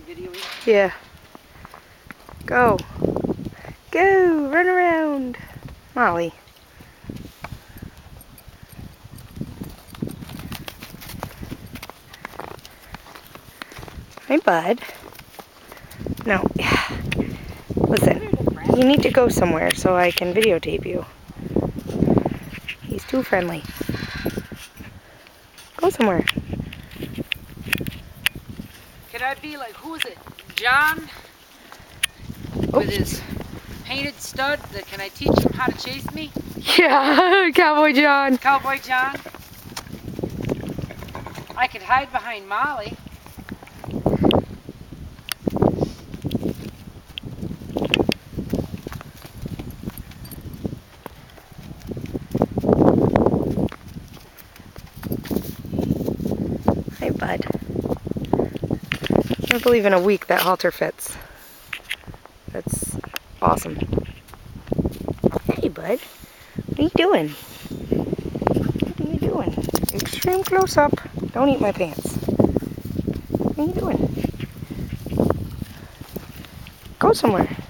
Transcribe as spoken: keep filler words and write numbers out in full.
videoing? Yeah. Go. Go! Run around! Molly. Hey, bud. No. Listen, you need to go somewhere so I can videotape you. He's too friendly. Go somewhere. Could I be like, who is it? John? Oh. With his painted stud? That, can I teach him how to chase me? Yeah, Cowboy John. Cowboy John? I could hide behind Molly. Hey, bud. I can't believe in a week that halter fits. That's awesome. Hey, bud. What are you doing? What are you doing? Extreme close-up. Don't eat my pants. What are you doing? Go somewhere.